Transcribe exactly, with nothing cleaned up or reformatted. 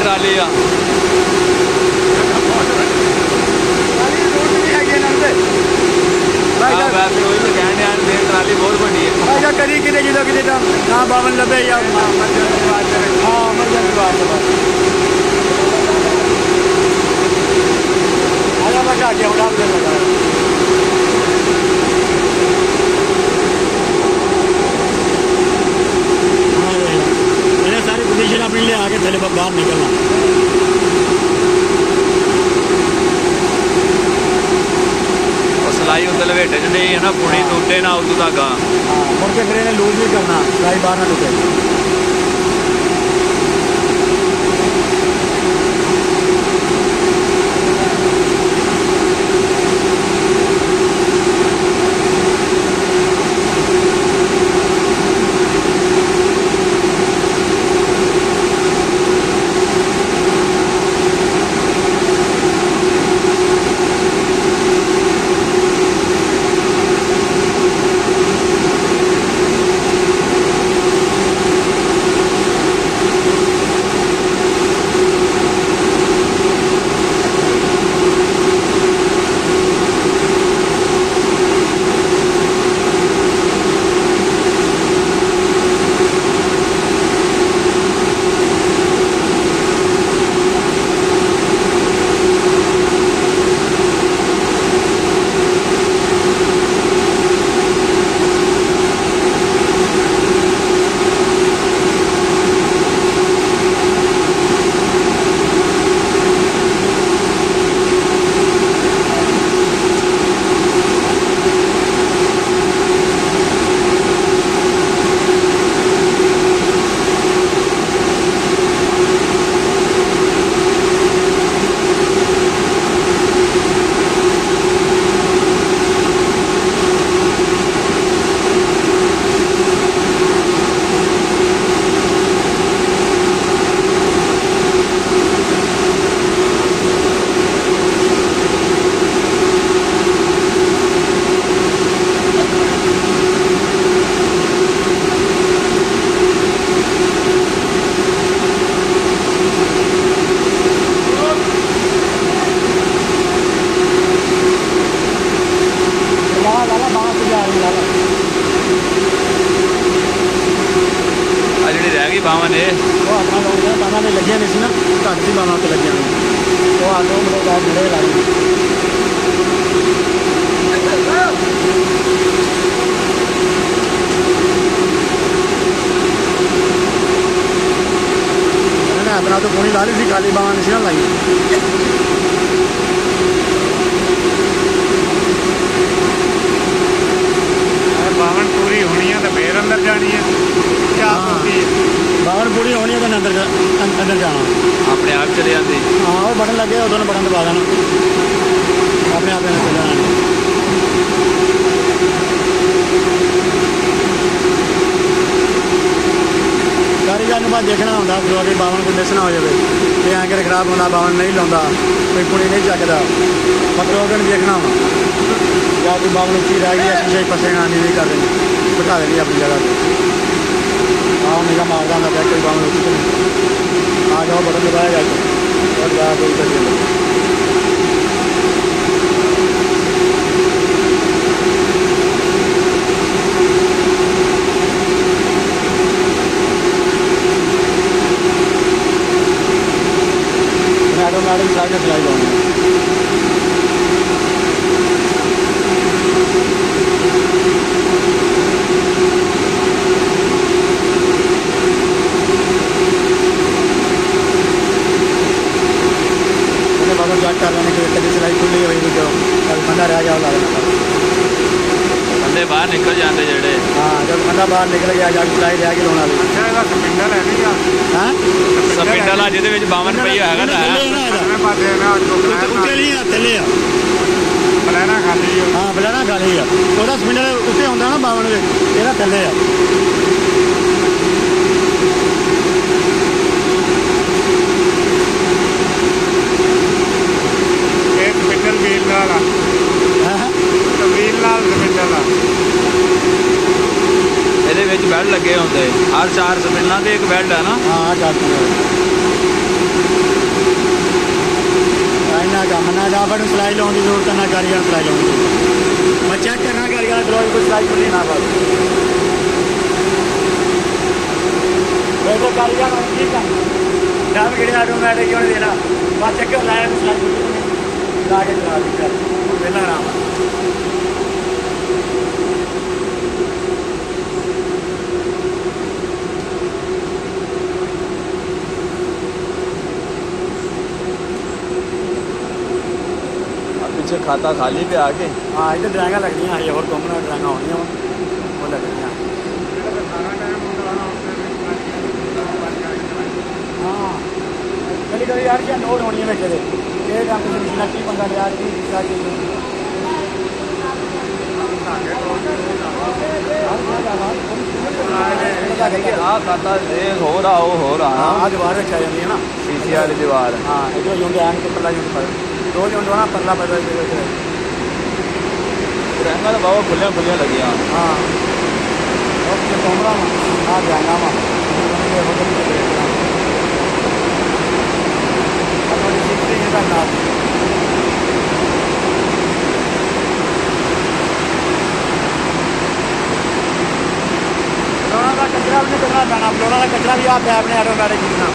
Trolley आ trolley बहुत बड़ी है करी कि जो कि ना बावन लभे या हाँ इमरजेंसी वास्ते आजा मैं क्या उड़ा लगा मैंने सारी पोजीशन अपने लिए आगे थले बाहर निकलना सिलाई उधर लपेटे च नहीं है ना पुणी टूटे ना उदू धागा मुड़ के फिर इन्हें लूज भी करना सिलाई बाहर ना टूटे बावन है वो अपना लोग बाना में लगे नहीं ना घट सी बाना तो लगे वो आटो मतलब जुड़े लाई अपना तो पूरी ला ली थी खाली बावन नहीं ना लाई बावन पूरी होनी है तो फिर अंदर जानी है क्या होती है बावन पूरी होनी है तो अंदर अंदर जाना अपने आप चले जाती हाँ वो बटन लगे उधर बटन दबा देना अपने आप चले जाना कारीगर बाद देखना होंगे जो अगर बावन को मिस ना हो जाए कि एंकर खराब होता बावन नहीं लाता कोई पुणी नहीं चकता मतलब अगर देखना होना या कोई बावन उच्ची रह गई शीशे पसे आनी नहीं कर देनी बिठा देनी अपनी जगह पर हाँ निगाह मारदा होंगे कोई बावन उच्ची तो नहीं आ जाओ बटन दबाया जाए और ज़्यादा कोई करिए ऑटोमेटिक साइड में सिलाई लाऊंगा बाबू जॉइन कर लेने के कभी सिलाई खुली हुई जो कल बंदा रह जाओ ला बंदे बाहर निकल जाते जेड़े हाँ जब बंदा बाहर निकल गया जब सिलाई रह गई लाना भी अच्छा सपिंडल है नहीं हाँ सपिंडल जिहदे बावन पहिया है ना उत्ते नहीं थले बलैना खाली हाँ बलैना खाली है वो सपिंडल उत्ते होंगे ना बावन ये थले सपिंडल व्हील नाल व्हील नाल सपिंडल ये बेल्ट लगे होंगे हर चार सपिंडलों से एक बेल्ट है ना हाँ चार ਇੰਨਾ ਕੰਮ ਨਾ ਡਰਾਈਵਰ ਨੂੰ ਸਿਲਾਈ ਲਾਉਣ ਦੀ ਜ਼ਰੂਰਤ ਨਾ ਕਾਰੀਗਰ ਨੂੰ ਸਿਲਾਈ ਲਾਉਣ ਦੀ ਜ਼ਰੂਰਤ। ਮੈਂ ਚੈੱਕ ਕਰਨਾ ਕਾਰੀਗਰ ਨੂੰ ਕੋਈ ਸਿਲਾਈ ਖੁੱਲੀ ਨਾ ਬਸ ਵੈਸੇ ਕਾਰੀਗਰ ਨੂੰ ਠੀਕ ਆ ਡਰਾਈਵਰ ਕਿਹੜੇ ਆਟੋਮੈਟਿਕ ਕਿਉਂ ਨਹੀਂ ਦੇਣਾ ਬਸ ਚੈੱਕ ਕਰ ਲਾਇਆ ਸਿਲਾਈ ਖੁੱਲੀ ਲਾ ਕੇ ਚਲਾ ਦੇ ਕਰ ਪਹਿਲਾਂ ਆਰਾਮ ਆ। पीछे खाता खाली पे आगे हाँ इधर ड्राइंगा लगनियाँ है और घूमना ड्राइंगा होनी वो लगनियाँ हाँ कभी कभी यार क्या नोट होनी है मैं चले ये काम किसी मशीन की पंगा यार की दूसरा चीज हाँ खाता देख हो रहा हो हो रहा हाँ दीवार रखा जाती है ना शीशे वाली दीवार हाँ इधर यूं ध्यान के पल्ला यूं पर दो यूं ना पल्ला पल्ला रहना तो बाबा खुलिया खुलिया लगी हाँ ओके कमरा हाँ जाना वहाँ कचरा भी नहीं करना पैना फ्लोरा का कचरा भी आप अपने ऑटोमैटिक